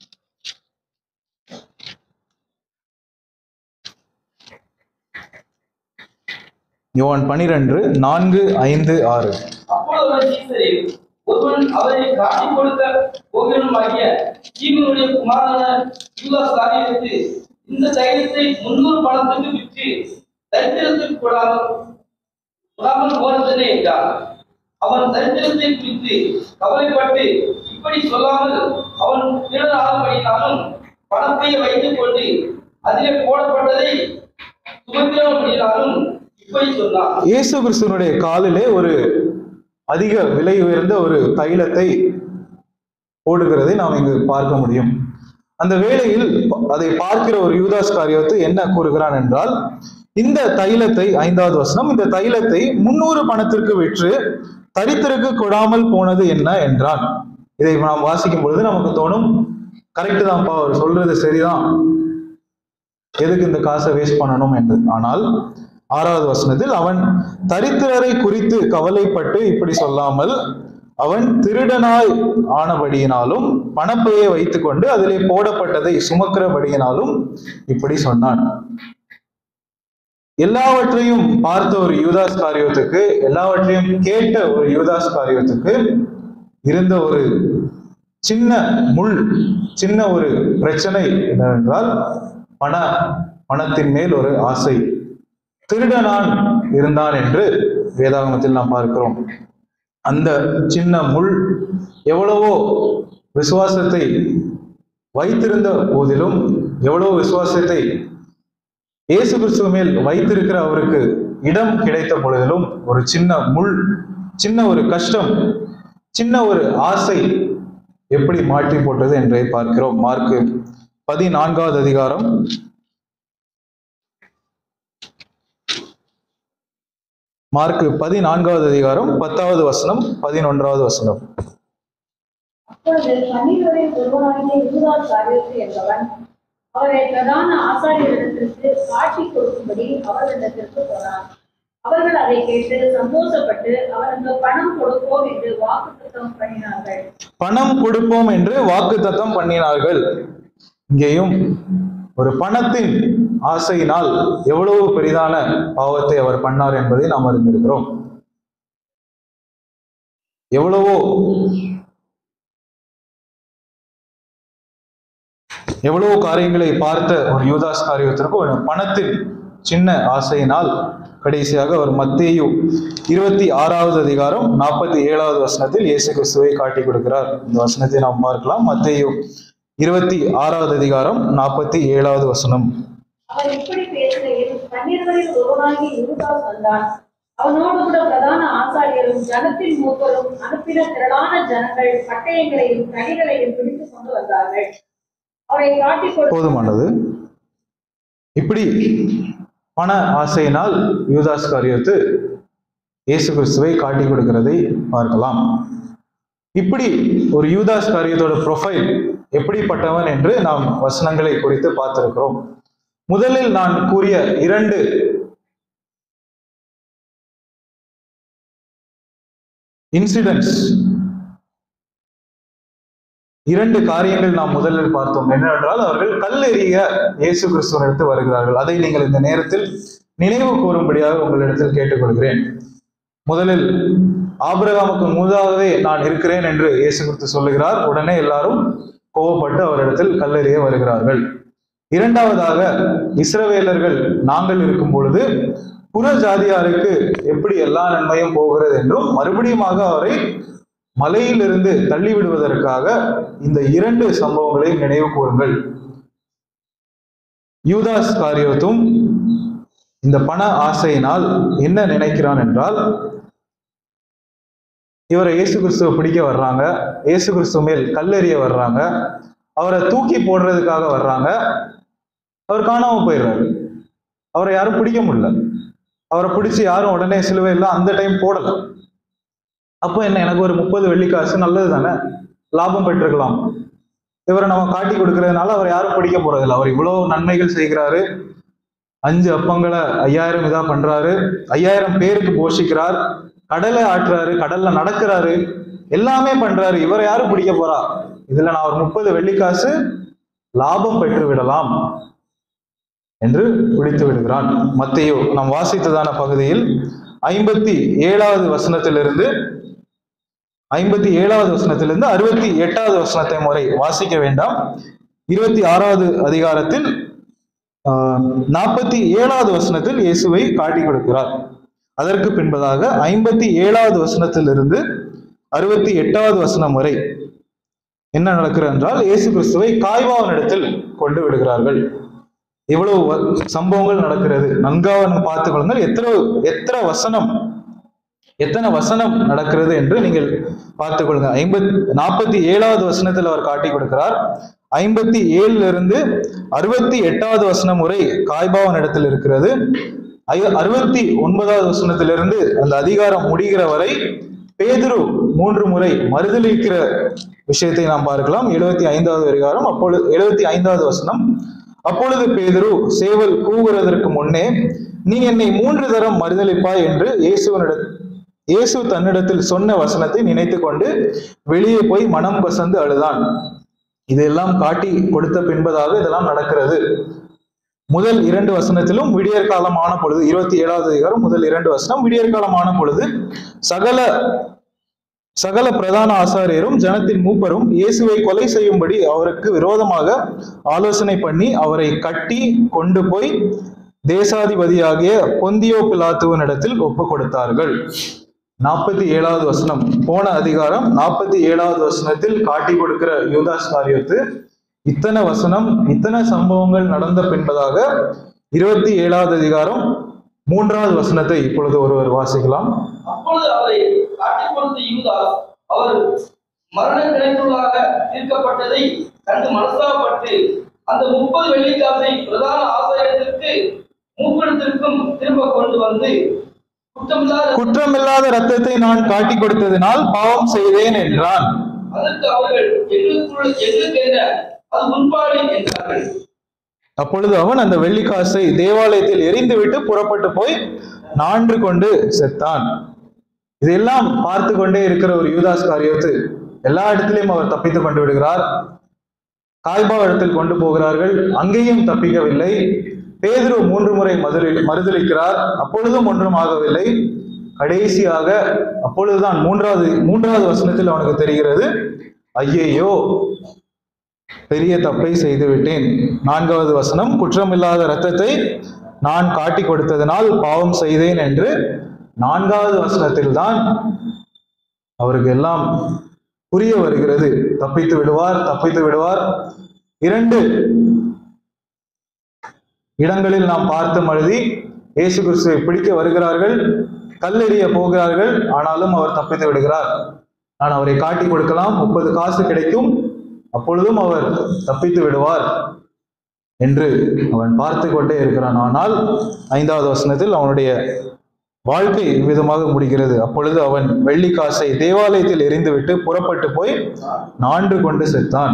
யோவான் பனிரெண்டு நான்கு ஐந்து ஆறு. அப்பொழுது ஒருவன் அவரை காட்டிக் கொடுக்க போகிறவனுமாகிய சீமோனுடைய குமாரனான யூதாஸ் காரியத்தை இந்த தைலத்தை முன்னூறு பணத்துக்கு விற்று தரித்திரத்துக்கு கொடாமல் கொடாமல் போனதே என்றார். அவன் தரித்திரத்தை குறித்து கவலைப்பட்டு இப்படி சொல்லாமல் அவன் திருடாதபடினாலும் பணத்தை வைத்துக் கொண்டு அதிலே போடப்பட்டதை சுமக்கிறபடினாலும் இயேசு கிறிஸ்துவனுடைய காலிலே ஒரு அதிக விலை உயர்ந்த ஒரு தைலத்தை போடுகிறதை நாம் இங்கு பார்க்க முடியும். அந்த வேளையில் அதை பார்க்கிற ஒரு யூதாஸ் காரியோத்து என்ன கூறுகிறான் என்றால், இந்த தைலத்தை, ஐந்தாவது வசனம், இந்த தைலத்தை முன்னூறு பணத்திற்கு விற்று தரித்திற்கு கொடாமல் போனது என்ன என்றான். இதை நாம் வாசிக்கும் பொழுது நமக்கு தோணும், கரெக்டு தான்ப்பா, அவர் சொல்றது சரிதான், எதுக்கு இந்த காசை வேஸ்ட் பண்ணணும் என்று. ஆனால் ஆறாவது வசனத்தில் அவன் தரித்திரரை குறித்து கவலைப்பட்டு இப்படி சொல்லாமல் அவன் திருடனாய் ஆனபடியினாலும் பணப்பையை வைத்துக் கொண்டு அதிலே போடப்பட்டதை சுமக்கிறபடியினாலும் இப்படி சொன்னான். எல்லாவற்றையும் பார்த்த ஒரு யூதாஸ் காரியத்துக்கு, எல்லாவற்றையும் கேட்ட ஒரு யூதாஸ் காரியத்துக்கு இருந்த ஒரு சின்ன முள், சின்ன ஒரு பிரச்சனை என்னவென்றால், பண பணத்தின் மேல் ஒரு ஆசை. திருடனான் இருந்தான் என்று வேதாகமத்தில் நாம் பார்க்கிறோம். அந்த சின்ன முள் எவ்வளவோ விசுவாசத்தை வைத்திருந்த போதிலும், எவ்வளவோ விசுவாசத்தை இயேசு கிறிஸ்துவ மேல் வைத்திருக்கிற அவருக்கு இடம் கிடைத்த பொழுதிலும் ஒரு சின்ன முள், சின்ன ஒரு கஷ்டம், சின்ன ஒரு ஆசை எப்படி மாற்றி போட்டது என்றே பார்க்கிறோம். மார்க்கு பதினான்காவது அதிகாரம் மார்க்கு பதினான்காவது அதிகாரம் பத்தாவது வசனம், பதினொன்றாவது வசனம். அப்பொழுது பன்னிருவரில் ஒருவனாகிய யூதாஸ் காரியத்து என்பவன் அவரை பிரதான ஆசாரியரிடத்திற்கு காட்டி கொடுக்கும்படி அவர்களிடத்திற்கு போனான். அவர்கள் அதை கேட்டு சந்தோஷப்பட்டு அவருக்கு பணம் கொடுப்போம் என்று வாக்குத்தத்தம் பண்ணினார்கள். பணம் கொடுப்போம் என்று வாக்குத்தத்தம் பண்ணினார்கள். இங்கேயும் ஒரு பணத்தின் ஆசையினால் எவ்வளவு பெரிதான பாவத்தை அவர் பண்ணார் என்பதை நாம் அறிந்திருக்கிறோம். எவ்வளவோ எவ்வளவு காரியங்களை பார்த்த ஒரு யூதாஸ் காரியத்திற்கு ஒரு பணத்தின் சின்ன ஆசையினால் கடைசியாக அவர் மத்தேயு இருபத்தி ஆறாவது அதிகாரம் நாற்பத்தி ஏழாவது வசனத்தில் இயேசு கிறிஸ்துவை காட்டி கொடுக்கிறார். இந்த வசனத்தை நாம் பார்க்கலாம். மத்தேயு இருபத்தி ஆறாவது அதிகாரம் நாற்பத்தி ஏழாவது வசனம். அவர் இப்படி பேசுகையில் பன்னிருவரில் ஒருவனாகி யூதாஸ் வந்தான். அவனோடு கூட பிரதான ஆசாரியரும் ஜனத்தின் மூப்பரும் அனுப்பின திரளான ஜனங்கள் பட்டயங்களையும் கனிகளையும் பிடித்துக் கொண்டு வந்தார்கள். அவரை காட்டி கொடு போதுமானது. இப்படி பண ஆசையினால் யூதாஸ் காரியத்து இயேசு கிறிஸ்துவை காட்டி கொடுக்கிறதை பார்க்கலாம். இப்படி ஒரு யூதாஸ் காரியத்தோட ப்ரொஃபைல் எப்படிப்பட்டவன் என்று நாம் வசனங்களை குறித்து பார்த்திருக்கிறோம். முதலில் நான் கூறிய இரண்டு இன்சிடென்ட்ஸ், இரண்டு காரியங்கள் நாம் முதலில் பார்த்தோம். என்னவென்றால் அவர்கள் கல்லெறிய இயேசு கிறிஸ்துவனிடத்து வருகிறார்கள். அதை நீங்கள் இந்த நேரத்தில் நினைவு கூறும்படியாக உங்களிடத்தில் கேட்டுக்கொள்கிறேன். முதலில் ஆபிரகாமுக்கு முன்னதாகவே நான் இருக்கிறேன் என்று இயேசு கிறிஸ்து சொல்லுகிறார். உடனே எல்லாரும் கோபப்பட்டு அவரிடத்தில் கல்லெறிய வருகிறார்கள். இரண்டாவதாக இஸ்ரவேலர்கள் நாங்கள் இருக்கும் பொழுது புற ஜாதியாருக்கு எப்படி எல்லா நன்மையும் போகிறது என்றும் மறுபடியுமாக அவரை மலையிலிருந்து தள்ளிவிடுவதற்காக இந்த இரண்டு சம்பவங்களையும் நினைவு கூறுங்கள். யூதாஸ் காரியத்தும் இந்த பண ஆசையினால் என்ன நினைக்கிறான் என்றால், இவரை இயேசு கிறிஸ்துவை பிடிக்க வர்றாங்க, இயேசு கிறிஸ்துவ மேல் கல்லெறிய வர்றாங்க, அவரை தூக்கி போடுறதுக்காக வர்றாங்க. அவர் காணாம போயிடுறாரு. அவரை யாரும் பிடிக்க முடியல. அவரை பிடிச்சி யாரும் உடனே சிலுவை இல்லை அந்த டைம் போடல. அப்போ என்ன, எனக்கு ஒரு முப்பது வெள்ளிக்காசு நல்லது தானே, லாபம் பெற்றுக்கலாம். இவரை நம்ம காட்டி கொடுக்கறதுனால அவர் யாரும் பிடிக்க போறதில்லை. அவர் இவ்வளவு நன்மைகள் செய்கிறாரு. அஞ்சு அப்பங்களை ஐயாயிரம் இதா பண்றாரு, ஐயாயிரம் பேருக்கு போஷிக்கிறார், கடலை ஆட்டுறாரு, கடல்ல நடக்கிறாரு, எல்லாமே பண்றாரு. இவரை யாரும் பிடிக்க போறா? இதுல நான் ஒரு முப்பது வெள்ளிக்காசு லாபம் பெற்று விடலாம் என்று பிடித்து விடுகிறான். மத்தேயு நாம் வாசித்ததான பகுதியில் ஐம்பத்தி ஏழாவது வசனத்திலிருந்து ஐம்பத்தி ஏழாவது வசனத்திலிருந்து அறுபத்தி எட்டாவது வசனத்தை முறை வாசிக்க வேண்டாம். இருபத்தி ஆறாவது அதிகாரத்தில் ஆஹ் நாற்பத்தி ஏழாவது வசனத்தில் இயேசுவை காட்டி கொடுக்கிறார். அதற்கு பின்பதாக ஐம்பத்தி ஏழாவது வசனத்திலிருந்து அறுபத்தி எட்டாவது வசனம் வரை என்ன நடக்கிறது என்றால், இயேசு கிறிஸ்துவை காய்பாவினிடத்தில் கொண்டு விடுகிறார்கள். இவ்வளவு சம்பவங்கள் நடக்கிறது. நன்காக பார்த்துக் கொள்ளுங்கள். எத்தனை எத்தனை வசனம் எத்தனை வசனம் நடக்கிறது என்று நீங்கள் பார்த்துக் கொள்ளுங்க. ஐம்பத்தி நாற்பத்தி ஏழாவது வசனத்தில் அவர் காட்டி கொடுக்கிறார். ஐம்பத்தி ஏழுல இருந்து அறுபத்தி எட்டாவது வசனம் முறை காய்பாவன் இடத்தில் இருக்கிறது. அறுபத்தி ஒன்பதாவது வசனத்திலிருந்து அந்த அதிகாரம் முடிகிற வரை பேதுரு மூன்று முறை மறுதலிக்கிற விஷயத்தை நாம் பார்க்கலாம். எழுபத்தி ஐந்தாவது அதிகாரம் அப்பொழுது எழுபத்தி ஐந்தாவது வசனம், அப்பொழுது பேதுரு சேவல் கூவுகிறதற்கு முன்னே நீ என்னை மூன்று தரம் மறுதலிப்பாய் என்று இயேசுவனிட இயேசு தன்னிடத்தில் சொன்ன வசனத்தை நினைத்து கொண்டு வெளியே போய் மனம் கசந்து அழுதான். இதெல்லாம் காட்டி கொடுத்த பின்பதாக இதெல்லாம் நடக்கிறது. முதல் இரண்டு வசனத்திலும் விடியற் காலமான பொழுது, இருபத்தி ஏழாவது அதிகாரம் முதல் இரண்டு வசனம், விடியற் காலமான பொழுது சகல சகல பிரதான ஆசாரியரும் ஜனத்தின் மூப்பரும் இயேசுவை கொலை செய்யும்படி அவருக்கு விரோதமாக ஆலோசனை பண்ணி அவரை கட்டி கொண்டு போய் தேசாதிபதியாகிய பொந்தியோ பிலாத்துவனிடத்தில் ஒப்பு கொடுத்தார்கள். நாற்பத்தி ஏழாவது வசனம் போன அதிகாரம் நாற்பத்தி ஏழாவது வசனத்தில் காட்டி கொடுக்கிற யூதாஸ் காரியத்து இத்தனை வசனம் இத்தனை சம்பவங்கள் நடந்த பின்பதாக இருபத்தி ஏழாவது அதிகாரம் மூன்றாவது வசனத்தை இப்பொழுது ஒருவர் வாசிக்கலாம். அப்பொழுது அவரை காட்டிக் கொடுத்த யூதாஸ் அவர் மரண கிடங்குள்ளாக தீர்க்கப்பட்டதை கண்டு மனஸ்தாபப்பட்டு அந்த முப்பது வெள்ளிக்காசை பிரதான ஆசாரியத்திற்கு மூப்பிடத்திற்கும் திரும்ப கொண்டு வந்து குற்றமில்லாத குற்றமில்லாத ரத்தத்தை நான் காட்டி கொடுத்ததினால் பாவம் செய்தேன் என்றான். அதற்கு அவர்கள் எங்களுக்குள் எங்களுக்கு என்ன அது முன்பாடு என்றார்கள். அப்பொழுது அவன் அந்த வெள்ளிக்காசை தேவாலயத்தில் எரிந்துவிட்டு புறப்பட்டு போய் நான்று கொண்டு செத்தான். இதெல்லாம் பார்த்து கொண்டே இருக்கிற ஒரு யூதாஸ் காரியோத்து எல்லா இடத்திலையும் அவர் தப்பித்துக் கொண்டு விடுகிறார். காய்பா இடத்தில் கொண்டு போகிறார்கள், அங்கேயும் தப்பிக்கவில்லை. பேதுரு மூன்று முறை மறுதலி மறுதளிக்கிறார், அப்பொழுதும் ஒன்றும் ஆகவில்லை. கடைசியாக அப்பொழுதுதான் மூன்றாவது மூன்றாவது வசனத்தில் அவனுக்கு தெரிகிறது, ஐயையோ பெரிய தப்பை செய்து விட்டேன். நான்காவது வசனம், குற்றமில்லாத இரத்தத்தை நான் காட்டி கொடுத்ததனால் பாவம் செய்தேன் என்று நான்காவது வசனத்தில் தான் அவருக்கு எல்லாம் புரிய வருகிறது. தப்பித்து விடுவார் தப்பித்து விடுவார் இரண்டு இடங்களில் நாம் பார்த்த மழுதி இயேசு கிறிஸ்துவை பிடிக்க வருகிறார்கள், கல்லெறிய போகிறார்கள், ஆனாலும் அவர் தப்பித்து விடுகிறார். நான் அவரை காட்டி கொடுக்கலாம், முப்பது காசு கிடைக்கும், அப்பொழுதும் அவர் தப்பித்து விடுவார் என்று அவன் பார்த்து கொண்டே இருக்கிறான். ஆனால் ஐந்தாவது வசனத்தில் அவனுடைய வாழ்க்கை விதமாக முடிகிறது. அப்பொழுது அவன் வெள்ளி காசை தேவாலயத்தில் எரிந்துவிட்டு புறப்பட்டு போய் நான்று கொண்டு செத்தான்.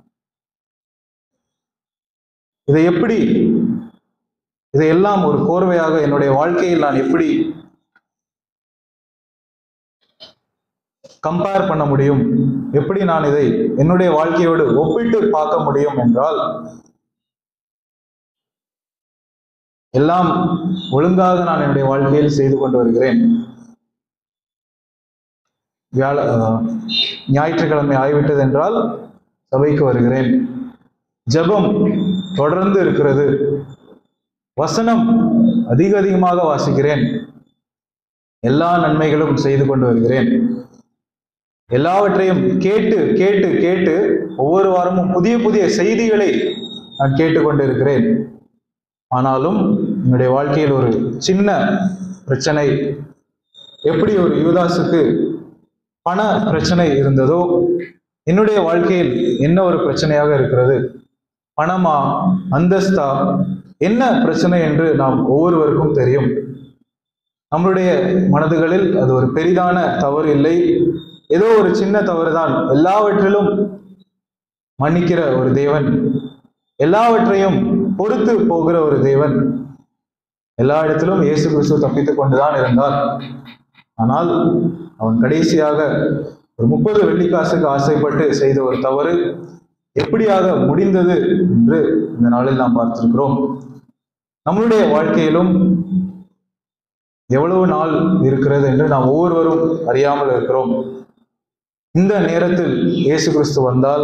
இதை எப்படி இதையெல்லாம் ஒரு கோர்வையாக என்னுடைய வாழ்க்கையில் நான் எப்படி கம்பேர் பண்ண முடியும், எப்படி நான் இதை என்னுடைய வாழ்க்கையோடு ஒப்பிட்டு பார்க்க முடியும் என்றால், எல்லாம் ஒழுங்காக நான் என்னுடைய வாழ்க்கையில் செய்து கொண்டு வருகிறேன். வியாழ ஞாயிற்றுக்கிழமை ஆகிவிட்டது என்றால் சபைக்கு வருகிறேன், ஜெபம் தொடர்ந்து இருக்கிறது, வசனம் அதிக அதிகமாக வாசிக்கிறேன், எல்லா நன்மைகளும் செய்து கொண்டு வருகிறேன். எல்லாவற்றையும் கேட்டு கேட்டு கேட்டு ஒவ்வொரு வாரமும் புதிய புதிய செய்திகளை நான் கேட்டுக்கொண்டு இருக்கிறேன். ஆனாலும் என்னுடைய வாழ்க்கையில் ஒரு சின்ன பிரச்சனை, எப்படி ஒரு யூதாசுக்கு பண பிரச்சனை இருந்ததோ என்னுடைய வாழ்க்கையில் என்ன ஒரு பிரச்சனையாக இருக்கிறது, பணமா அந்தஸ்தா என்ன பிரச்சனை என்று நாம் ஒவ்வொருவருக்கும் தெரியும். நம்மளுடைய மனதுகளில் அது ஒரு பெரிதான தவறு இல்லை, ஏதோ ஒரு சின்ன தவறு தான். எல்லாவற்றிலும் மன்னிக்கிற ஒரு தேவன், எல்லாவற்றையும் பொறுத்து போகிற ஒரு தேவன், எல்லா இடத்திலும் இயேசு கிறிஸ்து தப்பித்துக் கொண்டுதான் இருந்தார். ஆனால் அவன் கடைசியாக ஒரு முப்பது வெள்ளிக்காசுக்கு ஆசைப்பட்டு செய்த ஒரு தவறு எப்படியாக முடிந்தது என்று இந்த நாளில் நாம் பார்த்திருக்கிறோம். நம்மளுடைய வாழ்க்கையிலும் எவ்வளவு நாள் இருக்கிறது என்று நாம் ஒவ்வொருவரும் அறியாமல் இருக்கிறோம். இந்த நேரத்தில் இயேசு கிறிஸ்து வந்தால்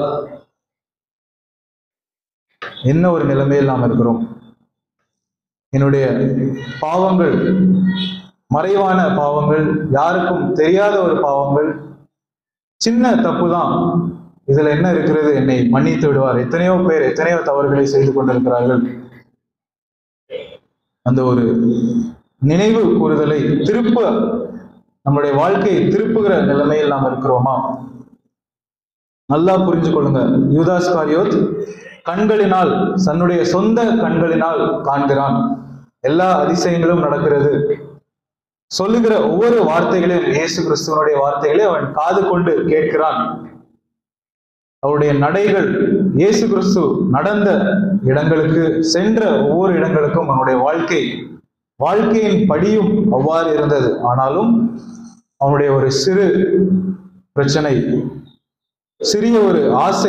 என்ன ஒரு நிலைமையில் நாம் இருக்கிறோம்? என்னுடைய பாவங்கள், மறைவான பாவங்கள், யாருக்கும் தெரியாத ஒரு பாவங்கள், சின்ன தப்பு தான், இதுல என்ன இருக்கிறது, என்னை மன்னித்து விடுவார். எத்தனையோ பேர் எத்தனையோ தவறுகளை செய்து கொண்டிருக்கிறார்கள். அந்த ஒரு நினைவு கூறுதலை திருப்ப, நம்முடைய வாழ்க்கையை திருப்புகிற நிலைமையில் நாம் இருக்கிறோமா? நல்லா புரிஞ்சு கொள்ளுங்க. யூதாஸ் காரியோத் கண்களினால், தன்னுடைய சொந்த கண்களினால் காண்கிறான், எல்லா அதிசயங்களும் நடக்கிறது. சொல்லுகிற ஒவ்வொரு வார்த்தைகளையும், இயேசு கிறிஸ்துவனுடைய வார்த்தைகளை அவன் காது கொண்டு கேட்கிறான். அவருடைய நடைகள், இயேசு கிறிஸ்து நடந்த இடங்களுக்கு, சென்ற ஒவ்வொரு இடங்களுக்கும் அவனுடைய வாழ்க்கை, வாழ்க்கையின் படியும் அவ்வாறு இருந்தது. ஆனாலும் அவனுடைய ஒரு சிறு பிரச்சனை, சிறிய ஒரு ஆசை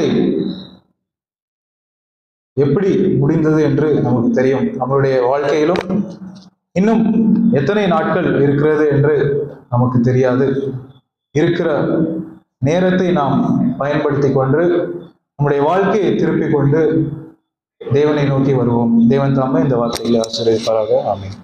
எப்படி முடிந்தது என்று நமக்கு தெரியும். நம்மளுடைய வாழ்க்கையிலும் இன்னும் எத்தனை நாட்கள் இருக்கிறது என்று நமக்கு தெரியாது. இருக்கிற நேரத்தை நாம் பயன்படுத்தி கொண்டு நம்முடைய வாழ்க்கையை திருப்பிக் கொண்டு தேவனை நோக்கி வருவோம். தேவன் தாமே இந்த வார்த்தையில் ஆசீர்வதிப்பாராக. ஆமென்.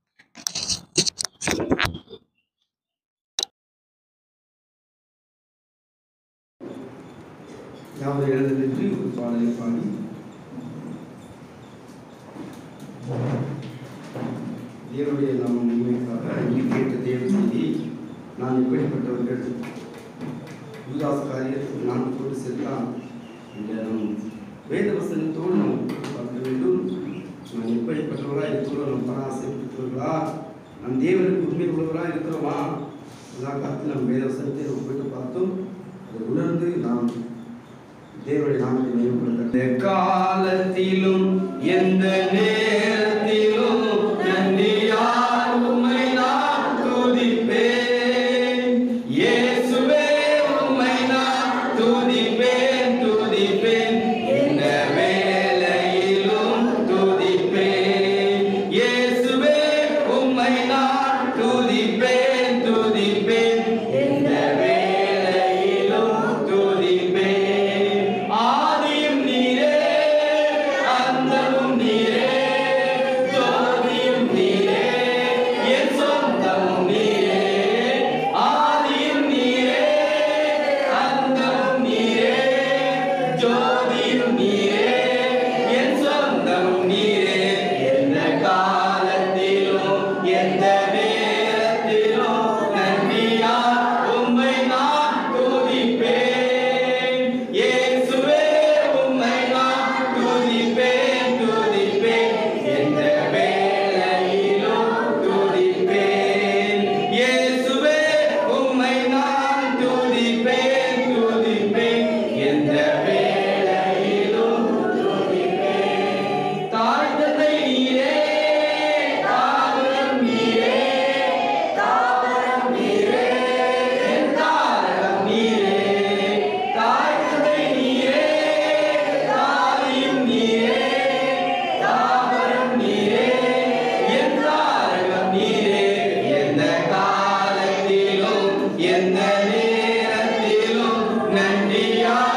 யாவது எழுந்து நின்று ஒரு பாடலை பாடி தேவனுடைய நாமம் உண்மைக்காக நீ கேட்ட தேவ செய்தி, நான் எப்படிப்பட்டவர்கள் யூதாஸ் காரியத்தில் நான் கொண்டு சென்றான் என்ற நம் வேத வசனத்தோடு நாம் பார்க்க வேண்டும். நான் எப்படிப்பட்டவர்களாக இருக்கிறோம், நம் பண ஆசைப்பட்டவர்களா, நம் தேவனுக்கு உண்மை உள்ளவராக இருக்கிறோமா? எல்லா காலத்தில் நம் வேத வசனத்தை ஒப்பிட்டு பார்த்தோம். இதை உணர்ந்து நாம் தேவனுடைய நாமத்தை மேம்படுத்த காலத்திலும் எந்த நேரத்திலும் நன்றியால் உம்மை நான் துதிப்பேன். இயேசுவே உம்மை நான் துதிப்பேன் துதிப்பேன் இந்த வேளையிலும் துதிப்பேன். இயேசுவே உம்மை நான் துதிப்பேன் துதிப்பேன் இந்த வேளையிலும் துதிப்பேன். ஆதியும் நீரே அந்தமும் நீரே ஜோதியும் நீரே என் சொந்தமும் நீரே. ஆதியும் நீரே அந்தமும் நீரே ஜோதியும் நீரே என் சொந்தமும் நீரே. எந்த காலத்திலும் எந்த நேரத்திலும் நன்றியால் உம்மை நான் துதிப்பேன். இயேசுவே உம்மை நான் துதிப்பேன் துதிப்பேன் எந்த வேளையிலும் துதிப்பேன். இயேசுவே உம்மை நான் துதிப்பேன் துதிப்பேன் எந்த வேளையிலும் துதிப்பேன். தாய் தந்தை நீரே தாவரம் நீரே தாவரம் நீரே என் தாரகம் நீரே. தாய் தந்தை நீரே தாயும் நீரே தாவரம் நீரே என் தாரகம் நீரே. எந்த காலத்திலும் எந்த நேரத்திலும் நன்றியா